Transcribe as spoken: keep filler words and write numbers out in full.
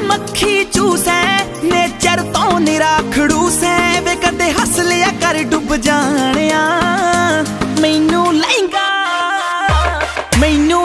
मक्खी चूसै नेचर तो निरा खड़ूस है वे कदे हस लिया कर डुब जानिया मैनू लहंगा मैनू